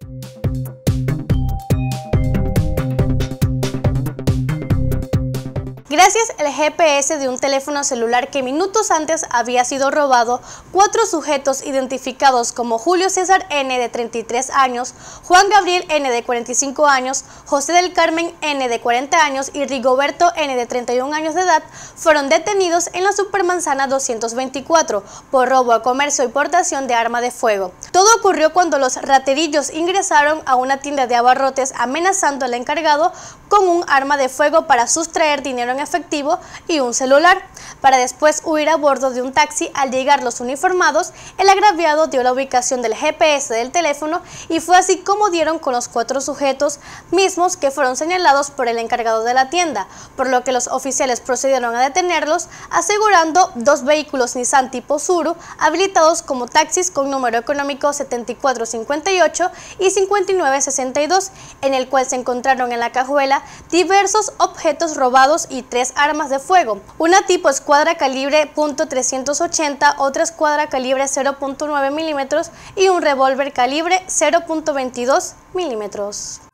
Gracias al GPS de un teléfono celular que minutos antes había sido robado, 4 sujetos identificados como Julio César N. de 33 años, Juan Gabriel N. de 45 años, José del Carmen N. de 40 años y Rigoberto N. de 31 años de edad fueron detenidos en la Supermanzana 224 por robo a comercio y portación de arma de fuego. Todo ocurrió cuando los raterillos ingresaron a una tienda de abarrotes amenazando al encargado con un arma de fuego para sustraer dinero en efectivo y un celular, para después huir a bordo de un taxi. Al llegar los uniformados, el agraviado dio la ubicación del GPS del teléfono y fue así como dieron con los 4 sujetos mismos que fueron señalados por el encargado de la tienda, por lo que los oficiales procedieron a detenerlos, asegurando 2 vehículos Nissan tipo Tsuru habilitados como taxis con número económico 7458 y 5962, en el cual se encontraron en la cajuela diversos objetos robados y 3 armas de fuego, una tipo escuadra calibre .380, otra escuadra calibre 0.9 milímetros y un revólver calibre 0.22 milímetros.